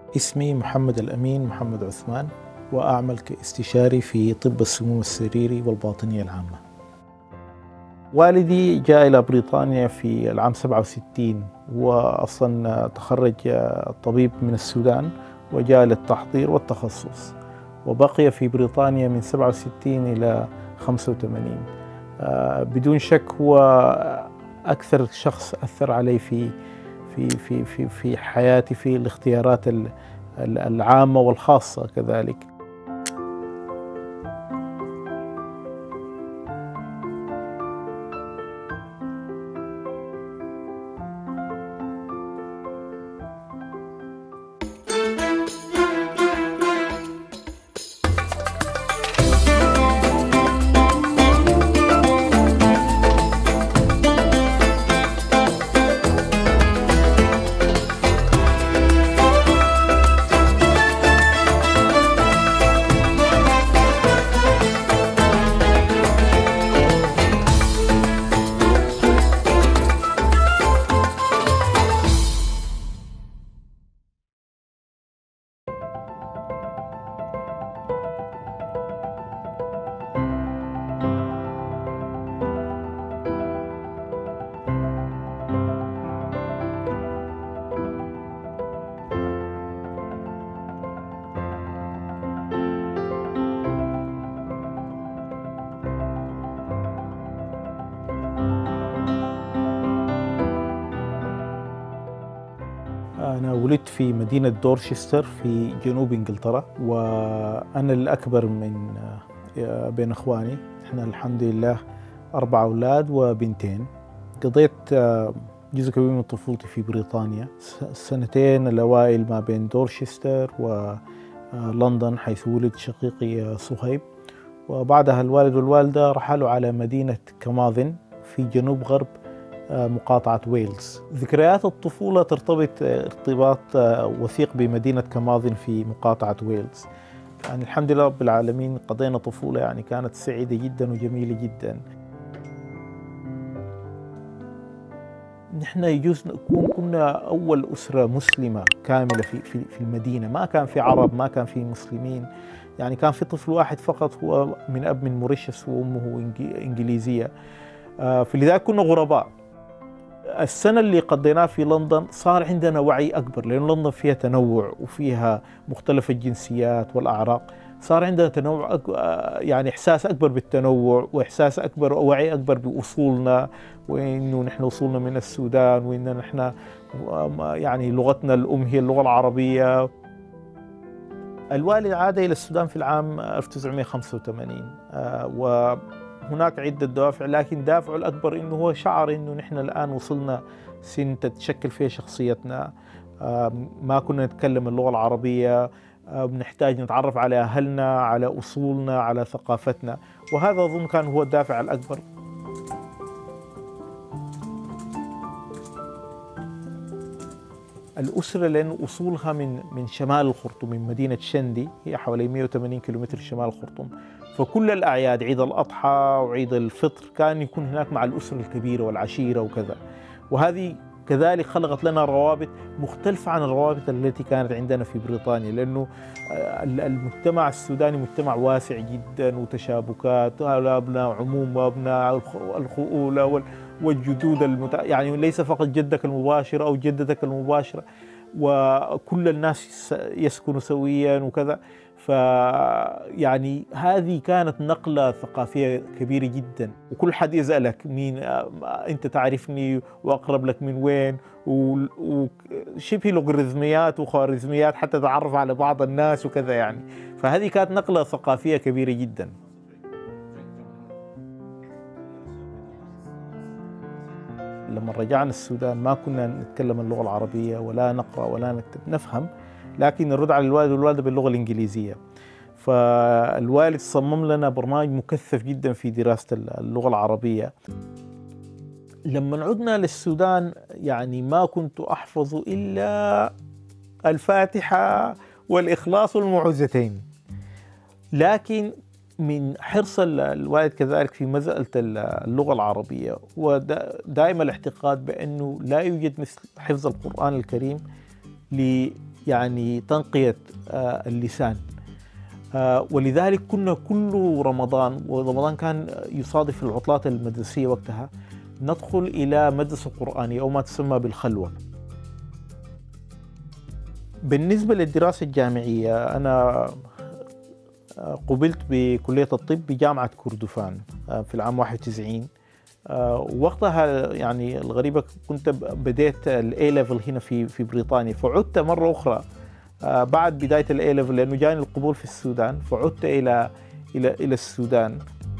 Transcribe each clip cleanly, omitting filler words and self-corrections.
اسمي محمد الأمين محمد عثمان، وأعمل كاستشاري في طب السموم السريري والباطنية العامة. والدي جاء إلى بريطانيا في العام 67، وأصلا تخرج طبيب من السودان وجاء للتحضير والتخصص، وبقي في بريطانيا من 67 إلى 85. بدون شك هو أكثر شخص أثر علي في حياتي، في الاختيارات العامة والخاصة كذلك. أنا ولدت في مدينة دورشستر في جنوب إنجلترا، وأنا الأكبر من بين أخواني. إحنا الحمد لله 4 أولاد وبنتين. قضيت جزء كبير من طفولتي في بريطانيا، السنتين الأوائل ما بين دورشستر ولندن حيث ولد شقيقي صهيب، وبعدها الوالد والوالدة رحلوا على مدينة كماظن في جنوب غرب مقاطعة ويلز. ذكريات الطفولة ترتبط ارتباط وثيق بمدينة كماظن في مقاطعة ويلز. يعني الحمد لله رب العالمين قضينا طفولة يعني كانت سعيدة جدا وجميلة جدا. نحن يجوز نكون كنا أول أسرة مسلمة كاملة في المدينة، ما كان في عرب، ما كان في مسلمين، يعني كان في طفل واحد فقط هو من أب من موريشيوس وأمه إنجليزية، فلذلك كنا غرباء. السنة اللي قضيناها في لندن صار عندنا وعي أكبر، لأن لندن فيها تنوع وفيها مختلف الجنسيات والأعراق، صار عندنا تنوع يعني إحساس أكبر بالتنوع، وإحساس أكبر ووعي أكبر بأصولنا، وإنه نحن أصولنا من السودان، وإن نحن يعني لغتنا الأم هي اللغة العربية. الوالد عاد إلى السودان في العام 1985، وهناك عدة دوافع، لكن دافعه الأكبر إنه هو شعر إنه نحن الآن وصلنا سن تتشكل فيها شخصيتنا، ما كنا نتكلم اللغة العربية، بنحتاج نتعرف على أهلنا، على أصولنا، على ثقافتنا، وهذا أظن كان هو الدافع الأكبر. الأسرة لأن أصولها من شمال الخرطوم، من مدينة شندي، هي حوالي 180 كيلومتر شمال الخرطوم، فكل الأعياد عيد الأضحى وعيد الفطر كان يكون هناك مع الأسرة الكبيرة والعشيرة وكذا، وهذه كذلك خلقت لنا روابط مختلفة عن الروابط التي كانت عندنا في بريطانيا، لأنه المجتمع السوداني مجتمع واسع جدا وتشابكات، أبناء عموم وأبناء الخؤولة والجدود يعني ليس فقط جدك المباشر أو جدتك المباشرة، وكل الناس يسكنوا سويا وكذا. يعني هذه كانت نقلة ثقافية كبيرة جدا، وكل حد يسألك مين أنت، تعرفني وأقرب لك من وين، وشبه لوغاريتميات وخوارزميات حتى تعرف على بعض الناس وكذا يعني. فهذه كانت نقلة ثقافية كبيرة جدا. لما رجعنا السودان ما كنا نتكلم اللغة العربية ولا نقرأ ولا نكتب، نفهم لكن نرد على الوالد والوالدة باللغة الإنجليزية. فالوالد صمم لنا برنامج مكثف جدا في دراسة اللغة العربية. لما عدنا للسودان يعني ما كنت أحفظ إلا الفاتحة والإخلاص والمعوذتين، لكن من حرص الوالد كذلك في مسألة اللغة العربية، ودائما الاعتقاد بأنه لا يوجد مثل حفظ القرآن الكريم يعني تنقية اللسان. ولذلك كنا كل رمضان، ورمضان كان يصادف العطلات المدرسية وقتها، ندخل إلى مدرسة قرآنية أو ما تسمى بالخلوة. بالنسبة للدراسة الجامعية، أنا قبلت بكلية الطب بجامعة كردفان في العام 91. وقتها يعني الغريبة كنت بديت الاي ليفل هنا في بريطانيا، فعدت مرة أخرى بعد بداية الاي ليفل لأنه جاني القبول في السودان، فعدت إلى السودان.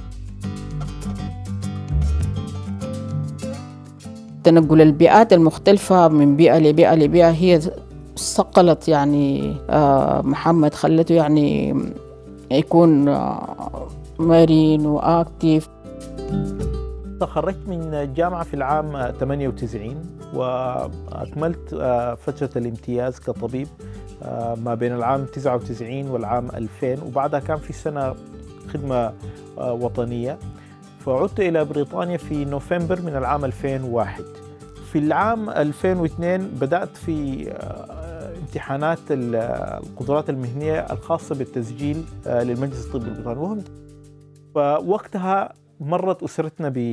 تنقل البيئات المختلفة من بيئة لبيئة لبيئة هي صقلت يعني محمد، خلته يعني يكون مرن وآكتيف. تخرجت من الجامعة في العام 98 وأكملت فترة الامتياز كطبيب ما بين العام 99 والعام 2000، وبعدها كان في سنة خدمة وطنية، فعدت إلى بريطانيا في نوفمبر من العام 2001. في العام 2002 بدأت في امتحانات القدرات المهنية الخاصة بالتسجيل للمجلس الطبي البريطاني، فوقتها مرت أسرتنا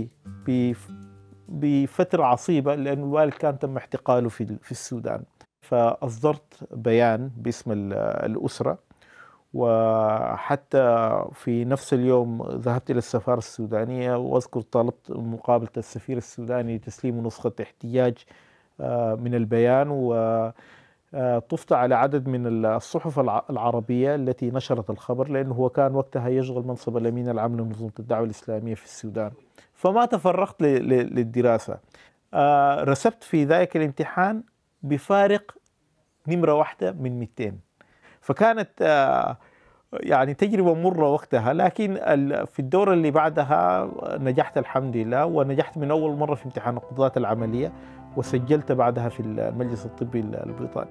بفترة عصيبة لأن الوالد كان تم احتقاله في السودان، فأصدرت بيان باسم الأسرة، وحتى في نفس اليوم ذهبت إلى السفارة السودانية، وأذكر طلبت مقابلة السفير السوداني لتسليم نسخة احتجاج من البيان، وطفت على عدد من الصحف العربية التي نشرت الخبر، لأنه هو كان وقتها يشغل منصب الأمين العام لمنظمة الدعوة الإسلامية في السودان. فما تفرغت للدراسة. رسبت في ذلك الامتحان بفارق نمرة واحدة من 200، فكانت يعني تجربة مرة وقتها، لكن في الدورة اللي بعدها نجحت الحمد لله، ونجحت من أول مرة في امتحان القدرات العملية، وسجلت بعدها في المجلس الطبي البريطاني.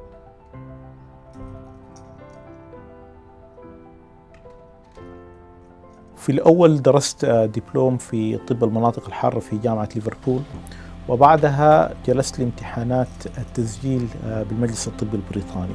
في الأول درست دبلوم في طب المناطق الحارة في جامعة ليفربول، وبعدها جلست لامتحانات التسجيل بالمجلس الطبي البريطاني.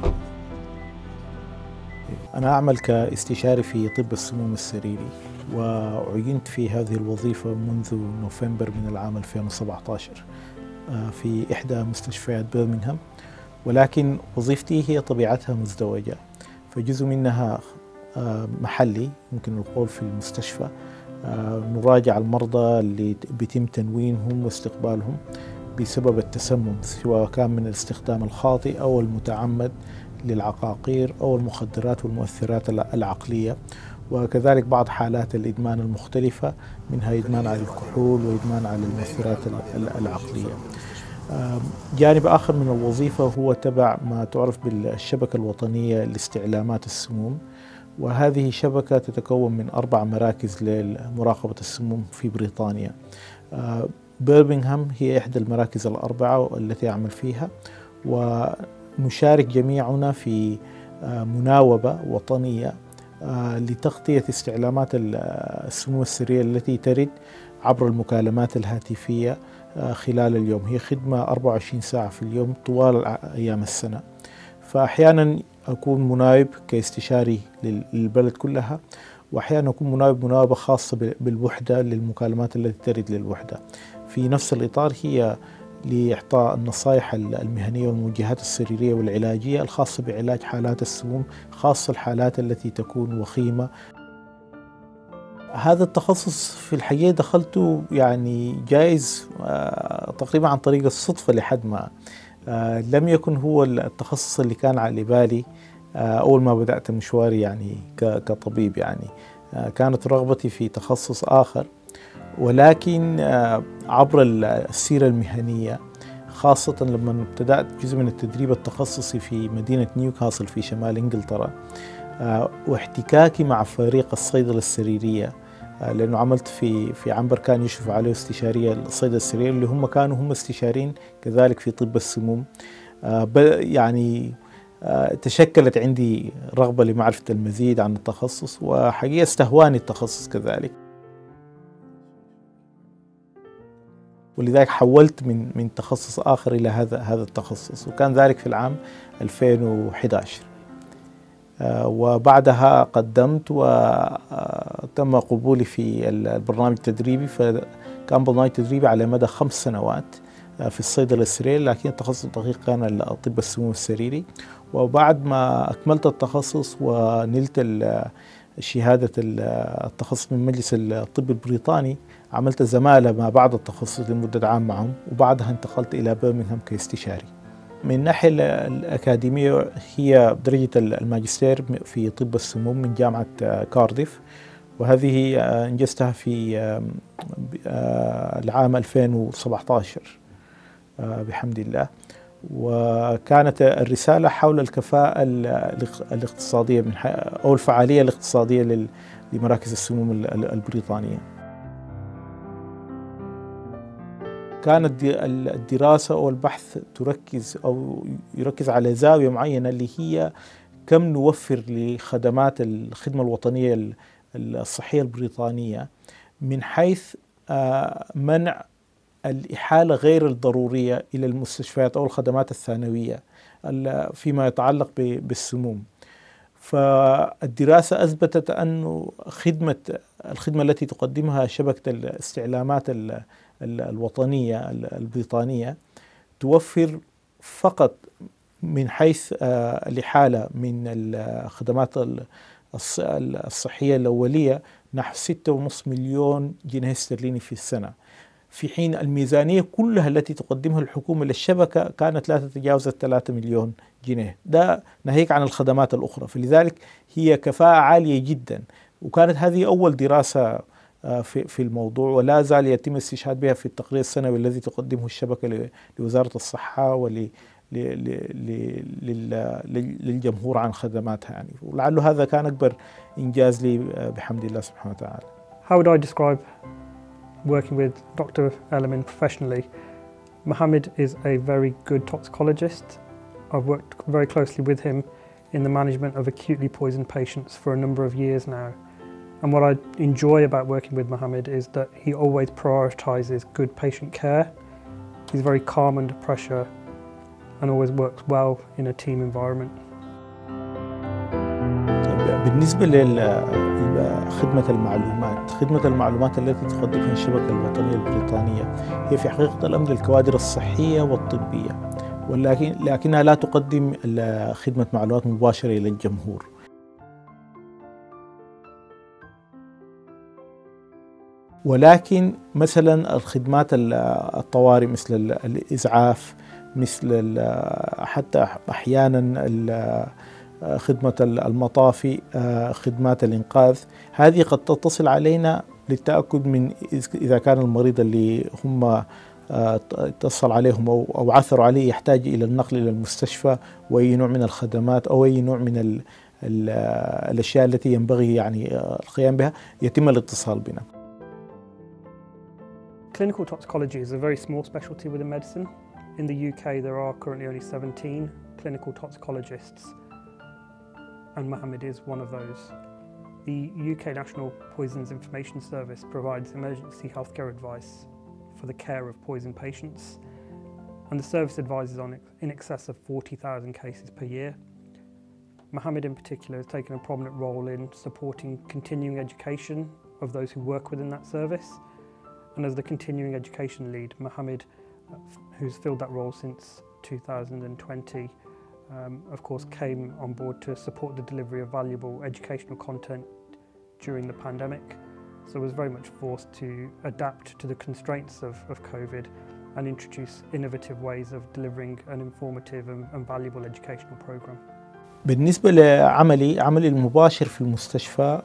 أنا أعمل كاستشاري في طب السموم السريري، وعينت في هذه الوظيفة منذ نوفمبر من العام 2017 في إحدى مستشفيات برمنغهام، ولكن وظيفتي هي طبيعتها مزدوجة، فجزء منها محلي ممكن نقول في المستشفى، نراجع المرضى اللي بيتم تنوينهم واستقبالهم بسبب التسمم، سواء كان من الاستخدام الخاطئ أو المتعمد للعقاقير أو المخدرات والمؤثرات العقلية، وكذلك بعض حالات الإدمان المختلفة، منها إدمان على الكحول وإدمان على المؤثرات العقلية. جانب آخر من الوظيفة هو تبع ما تعرف بالشبكة الوطنية لاستعلامات السموم، وهذه شبكة تتكون من 4 مراكز لمراقبة السموم في بريطانيا. برمنغهام هي إحدى المراكز ال4 التي أعمل فيها، ونشارك جميعنا في مناوبة وطنية لتغطية استعلامات السموم السرية التي ترد عبر المكالمات الهاتفية خلال اليوم. هي خدمة 24 ساعة في اليوم طوال أيام السنة، فأحيانا أكون مناوب كاستشاري للبلد كلها، وأحيانا أكون مناوبة خاصة بالوحدة للمكالمات التي ترد للوحدة. في نفس الإطار هي لإعطاء النصائح المهنية والموجهات السريرية والعلاجية الخاصة بعلاج حالات السموم، خاصة الحالات التي تكون وخيمة. هذا التخصص في الحقيقة دخلته يعني جائز تقريبا عن طريق الصدفة، لحد ما لم يكن هو التخصص اللي كان على بالي أول ما بدأت مشواري يعني كطبيب. يعني كانت رغبتي في تخصص آخر، ولكن عبر السيرة المهنية، خاصة لما ابتدأت جزء من التدريب التخصصي في مدينة نيوكاسل في شمال إنجلترا، واحتكاكي مع فريق الصيدلة السريرية، لأنه عملت في عنبر كان يشرف عليه استشارية الصيدلة السريرية اللي هم استشارين كذلك في طب السموم. يعني تشكلت عندي رغبة لمعرفة المزيد عن التخصص، وحقيقة استهواني التخصص كذلك. ولذلك حولت من تخصص آخر إلى هذا التخصص، وكان ذلك في العام 2011. وبعدها قدمت وتم قبولي في البرنامج التدريبي، فكان برنامج تدريبي على مدى 5 سنوات في الصيدلة السريرية، لكن التخصص الدقيق كان طب السموم السريري. وبعد ما أكملت التخصص ونلت شهادة التخصص من مجلس الطب البريطاني، عملت زمالة ما بعد التخصص لمدة عام معهم، وبعدها انتقلت إلى برمنغهام كاستشاري. من الناحية الأكاديمية هي درجة الماجستير في طب السموم من جامعة كارديف، وهذه أنجزتها في العام 2017 بحمد الله. وكانت الرسالة حول الكفاءة الاقتصادية أو الفعالية الاقتصادية لمراكز السموم البريطانية. كانت الدراسة أو البحث يركز على زاوية معينة، اللي هي كم نوفر لخدمات الخدمة الوطنية الصحية البريطانية من حيث منع الإحالة غير الضرورية إلى المستشفيات أو الخدمات الثانوية فيما يتعلق بالسموم. فالدراسة أثبتت أن الخدمة التي تقدمها شبكة الاستعلامات الوطنية البريطانية توفر فقط من حيث الإحالة من الخدمات الصحية الأولية نحو 6.5 مليون جنيه استرليني في السنة، في حين الميزانية كلها التي تقدمها الحكومة للشبكة كانت لا تتجاوز 3 مليون جنيه، ده ناهيك عن الخدمات الأخرى. فلذلك هي كفاءة عالية جدا، وكانت هذه أول دراسة في الموضوع، ولا زال يتم الاستشهاد بها في التقرير السنوي الذي تقدمه الشبكة لوزارة الصحة للجمهور عن خدماتها يعني. ولعل هذا كان أكبر إنجاز لي بحمد الله سبحانه وتعالى. How would I describe working with Dr. Elamin professionally? Mohammed is a very good toxicologist. I've worked very closely with him in the management of acutely poisoned patients for a number of years now. And what I enjoy about working with Mohammed is that he always prioritises good patient care. He's very calm under pressure and always works well in a team environment. بالنسبة لخدمة المعلومات التي تقدمها الشبكة الوطنية البريطانية هي في حقيقة الأمر الكوادر الصحية والطبية، لكنها لا تقدم خدمة معلومات مباشرة إلى الجمهور. ولكن مثلا الخدمات الطوارئ مثل الإسعاف، مثل حتى أحيانا خدمة المطافي، خدمات الإنقاذ، هذه قد تتصل علينا للتأكد من إذا كان المريض اللي هم اتصل عليهم أو عثروا عليه يحتاج إلى النقل إلى المستشفى، وأي نوع من الخدمات أو أي نوع من الأشياء التي ينبغي يعني القيام بها يتم الاتصال بنا. Clinical toxicology is a very small specialty within medicine. In the UK there are currently only 17 clinical toxicologists, and Mohammed is one of those. The UK National Poisons Information Service provides emergency healthcare advice for the care of poisoned patients, and the service advises on in excess of 40,000 cases per year. Mohammed in particular has taken a prominent role in supporting continuing education of those who work within that service, and as the continuing education lead, Mohammed, who's filled that role since 2020, of course came on board to support the delivery of valuable educational content during the pandemic, so was very much forced to adapt to the constraints of COVID and introduce innovative ways of delivering an informative and valuable educational program. بالنسبة عملي المباشر في المستشفى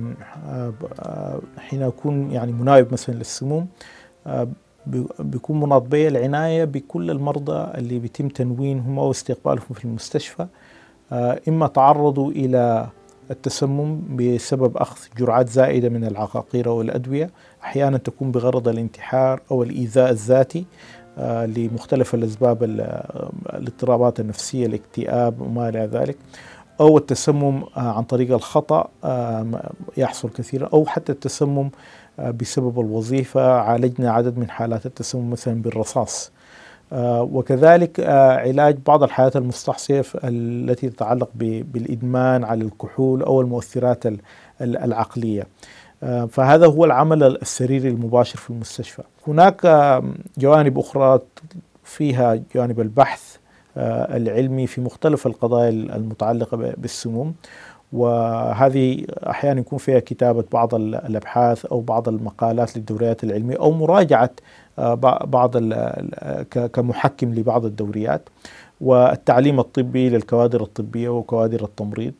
حين أكون يعني مناوب مثلا للسموم، بيكون مناط بي العناية بكل المرضى اللي بيتم تنوينهم أو استقبالهم في المستشفى، إما تعرضوا إلى التسمم بسبب أخذ جرعات زائدة من العقاقير أو الأدوية، أحيانا تكون بغرض الانتحار أو الإيذاء الذاتي لمختلف الأسباب، الاضطرابات النفسية، الاكتئاب وما إلى ذلك، أو التسمم عن طريق الخطأ يحصل كثيرا، أو حتى التسمم بسبب الوظيفة، عالجنا عدد من حالات التسمم مثلا بالرصاص. وكذلك علاج بعض الحالات المستعصية التي تتعلق بالإدمان على الكحول أو المؤثرات العقلية. فهذا هو العمل السريري المباشر في المستشفى. هناك جوانب أخرى فيها جانب البحث العلمي في مختلف القضايا المتعلقة بالسموم، وهذه أحيانا يكون فيها كتابة بعض الأبحاث أو بعض المقالات للدوريات العلمية أو مراجعة بعض كمحكم لبعض الدوريات، والتعليم الطبي للكوادر الطبية وكوادر التمريض،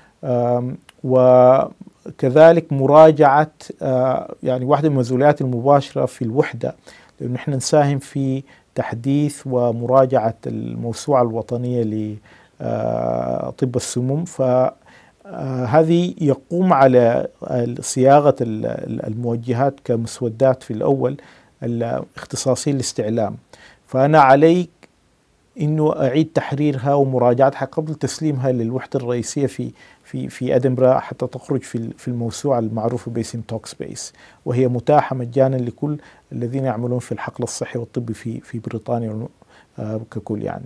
وكذلك مراجعة يعني واحدة من المسؤوليات المباشرة في الوحدة، لأنه نحن نساهم في تحديث ومراجعة الموسوعة الوطنية لطب السموم. فهذه يقوم على صياغة الموجهات كمسودات في الأول الاختصاصية الاستعلام، فأنا علي إنه أعيد تحريرها ومراجعتها قبل تسليمها للوحدة الرئيسية في أدنبرا حتى تخرج في الموسوعة المعروفة باسم توكسبيس، وهي متاحة مجانا لكل الذين يعملون في الحقل الصحي والطبي في بريطانيا ككل يعني.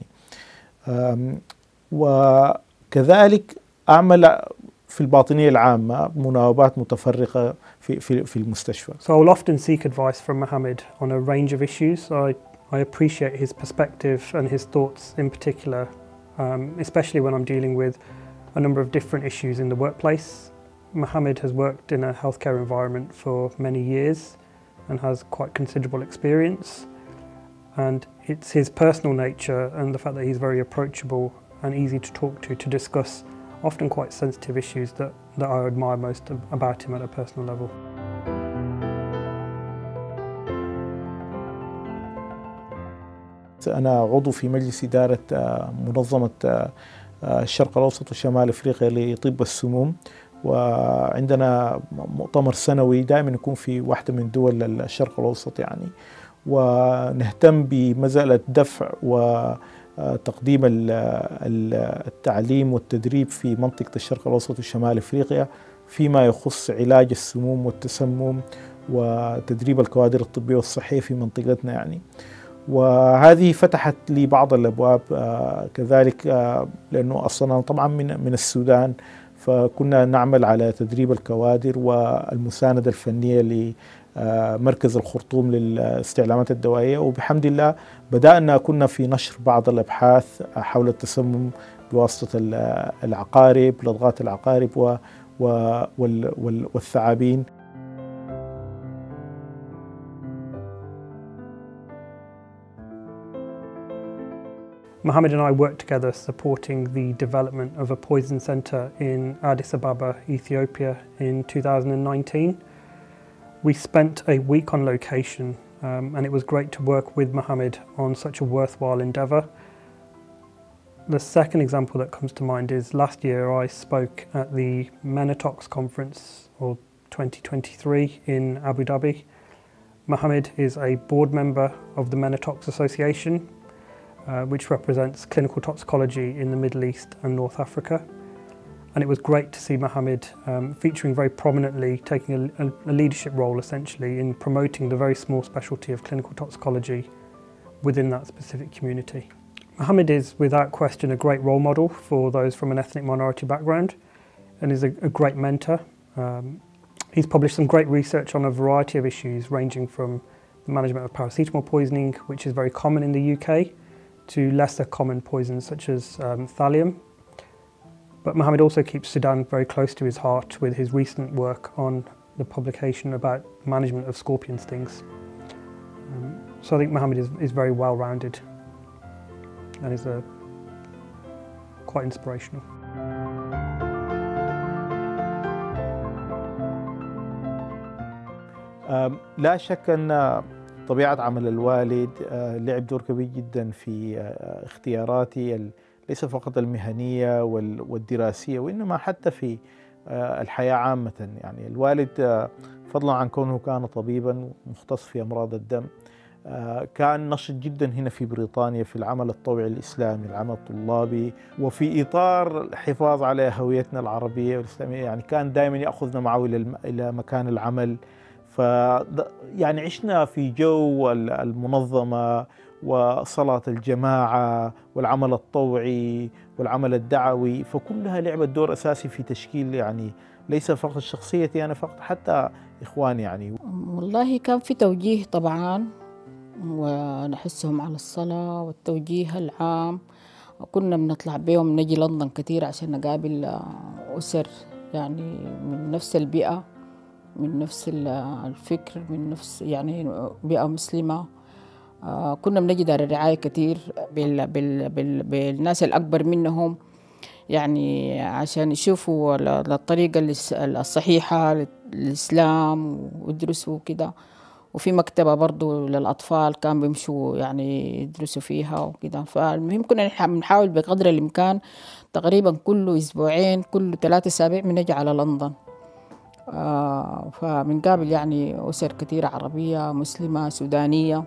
وكذلك أعمل في الباطنية العامة مناوبات متفرقة في المستشفى. So I'll often seek advice from Mohammed on a range of issues. I appreciate his perspective and his thoughts in particular, especially when I'm dealing with a number of different issues in the workplace. Mohammed has worked in a healthcare environment for many years and has quite considerable experience, and it's his personal nature and the fact that he's very approachable and easy to talk to discuss often quite sensitive issues that I admire most about him at a personal level. أنا عضو في مجلس إدارة منظمة الشرق الأوسط وشمال أفريقيا لطب السموم، وعندنا مؤتمر سنوي دائما يكون في واحدة من دول الشرق الأوسط يعني، ونهتم بمسألة دفع وتقديم التعليم والتدريب في منطقة الشرق الأوسط وشمال أفريقيا فيما يخص علاج السموم والتسمم وتدريب الكوادر الطبية والصحية في منطقتنا يعني. وهذه فتحت لي بعض الأبواب كذلك، لأنه أصلا طبعا من السودان، فكنا نعمل على تدريب الكوادر والمساندة الفنية لمركز الخرطوم للاستعلامات الدوائية، وبحمد الله كنا في نشر بعض الأبحاث حول التسمم بواسطة العقارب، لدغات العقارب والثعابين. Mohammed and I worked together supporting the development of a poison centre in Addis Ababa, Ethiopia in 2019. We spent a week on location and it was great to work with Mohammed on such a worthwhile endeavour. The second example that comes to mind is last year I spoke at the MENATOX conference, or 2023, in Abu Dhabi. Mohammed is a board member of the MENATOX Association, which represents clinical toxicology in the Middle East and North Africa. And it was great to see Mohammed featuring very prominently, taking a leadership role essentially in promoting the very small specialty of clinical toxicology within that specific community. Mohammed is without question a great role model for those from an ethnic minority background and is a great mentor. He's published some great research on a variety of issues ranging from the management of paracetamol poisoning, which is very common in the UK, to lesser common poisons such as thallium. But Mohammed also keeps Sudan very close to his heart with his recent work on the publication about management of scorpion stings. So I think Mohammed is very well-rounded and is quite inspirational. لا شك أن طبيعة عمل الوالد لعب دور كبير جدا في اختياراتي ليس فقط المهنية والدراسية، وإنما حتى في الحياة عامة. يعني الوالد فضلا عن كونه كان طبيبا مختص في أمراض الدم، كان نشط جدا هنا في بريطانيا في العمل الطوعي الإسلامي، العمل الطلابي، وفي إطار الحفاظ على هويتنا العربية والإسلامية. يعني كان دائما يأخذنا معه إلى مكان العمل، يعني عشنا في جو المنظمة وصلاة الجماعة والعمل الطوعي والعمل الدعوي، فكلها لعبت دور أساسي في تشكيل يعني ليس فقط شخصيتي أنا فقط، حتى إخواني يعني. والله كان في توجيه طبعا، ونحسهم على الصلاة والتوجيه العام. كنا بنطلع بيهم نجي لندن كتير عشان نقابل أسر يعني من نفس البيئة، من نفس الفكر، من نفس يعني بيئة مسلمة. كنا بنجي دار الرعاية كتير بالناس الأكبر منهم، يعني عشان يشوفوا الطريقة الصحيحة للإسلام ويدرسوا كده. وفي مكتبة برضو للأطفال كان بيمشوا يعني يدرسوا فيها وكده. فالمهم كنا بنحاول بقدر الإمكان تقريبا كل أسبوعين كل 3 أسابيع بنجي على لندن. فبنقابل يعني أسر كثيرة عربية مسلمة سودانية.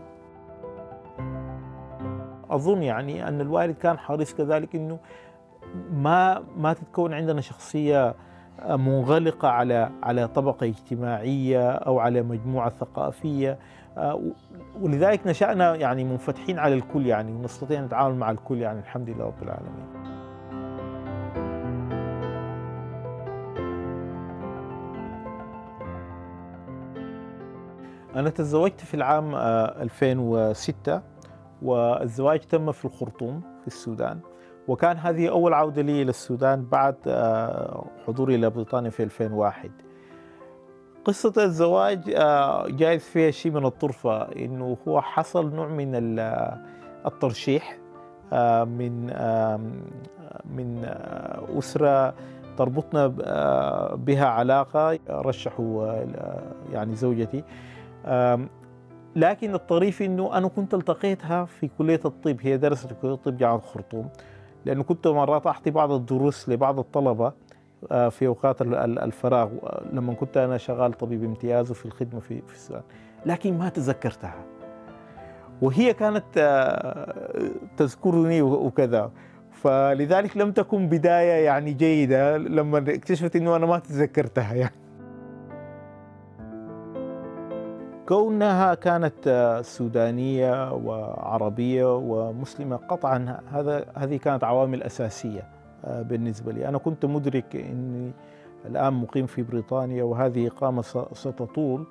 أظن يعني أن الوالد كان حريص كذلك إنه ما تتكون عندنا شخصية منغلقة على طبقة اجتماعية أو على مجموعة ثقافية، ولذلك نشأنا يعني منفتحين على الكل يعني، ونستطيع نتعامل مع الكل يعني الحمد لله رب العالمين. أنا تزوجت في العام 2006، والزواج تم في الخرطوم في السودان، وكان هذه أول عودة لي إلى السودان بعد حضوري إلى بريطانيا في 2001. قصة الزواج جايز فيها شيء من الطرفة، إنه هو حصل نوع من الترشيح من أسرة تربطنا بها علاقة، رشحوا يعني زوجتي. لكن الطريف إنه أنا كنت التقيتها في كلية الطب، هي درست في كلية الطب جامعة الخرطوم، لأنه كنت مرات أعطي بعض الدروس لبعض الطلبة في أوقات الفراغ لما كنت أنا شغال طبيب امتياز وفي الخدمة في السودان، لكن ما تذكرتها، وهي كانت تذكرني وكذا، فلذلك لم تكن بداية يعني جيدة لما اكتشفت إنه أنا ما تذكرتها يعني. كونها كانت سودانية وعربية ومسلمة قطعا هذه كانت عوامل أساسية بالنسبة لي. أنا كنت مدرك أني الآن مقيم في بريطانيا وهذه إقامة ستطول،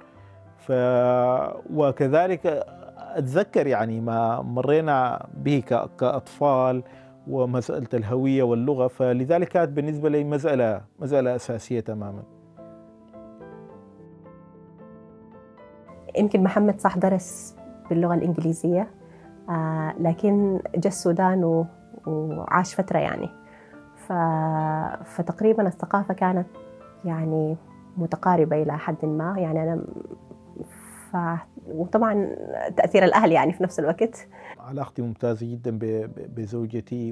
وكذلك أتذكر يعني ما مرينا به كأطفال ومسألة الهوية واللغة، فلذلك كانت بالنسبة لي مسألة أساسية تماما. يمكن محمد صح درس باللغة الإنجليزية، لكن جاء السودان وعاش فترة يعني، فتقريبا الثقافة كانت يعني متقاربة إلى حد ما يعني. أنا وطبعا تأثير الأهل يعني في نفس الوقت. علاقتي ممتازة جدا بزوجتي،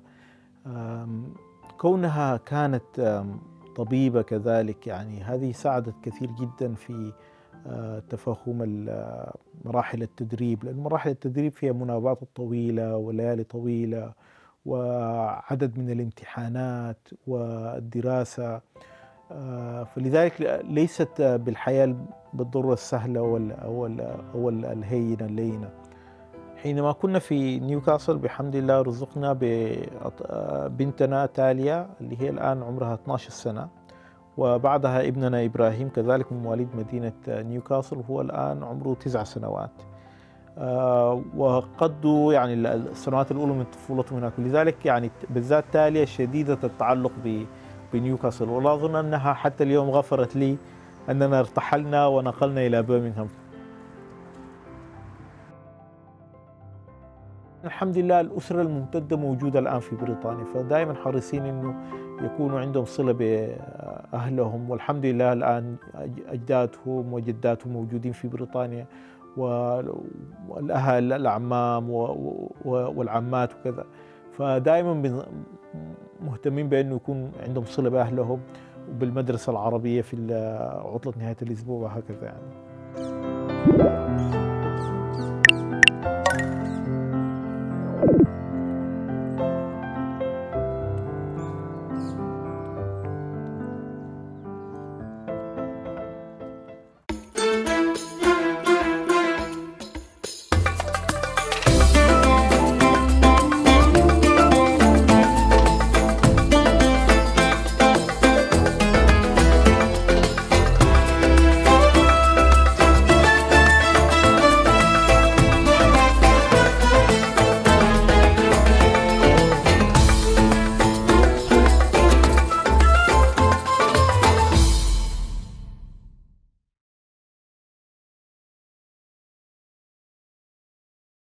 وكونها كانت طبيبة كذلك يعني هذه ساعدت كثير جدا في تفهم مراحل التدريب، لأن مراحل التدريب فيها مناوبات طويلة وليالي طويلة وعدد من الامتحانات والدراسة، فلذلك ليست بالحياة بالضرورة السهلة أو الهينة اللينة. حينما كنا في نيوكاسل بحمد الله رزقنا ببنتنا تاليا اللي هي الآن عمرها 12 سنة، وبعدها ابننا إبراهيم كذلك من مواليد مدينة نيوكاسل وهو الآن عمره 9 سنوات، وقضوا يعني السنوات الأولى من طفولتهم هناك، لذلك يعني بالذات تاليا شديدة التعلق بنيوكاسل، ولا أظن أنها حتى اليوم غفرت لي أننا ارتحلنا ونقلنا إلى برمنغهام. الحمد لله الأسرة الممتدة موجودة الآن في بريطانيا، فدائما حريصين أنه يكونوا عندهم صلة بأهلهم، والحمد لله الآن أجدادهم وجداتهم موجودين في بريطانيا، والأهل الأعمام والعمات وكذا، فدائما مهتمين بأنه يكون عندهم صلة بأهلهم وبالمدرسة العربية في عطلة نهاية الأسبوع وهكذا يعني.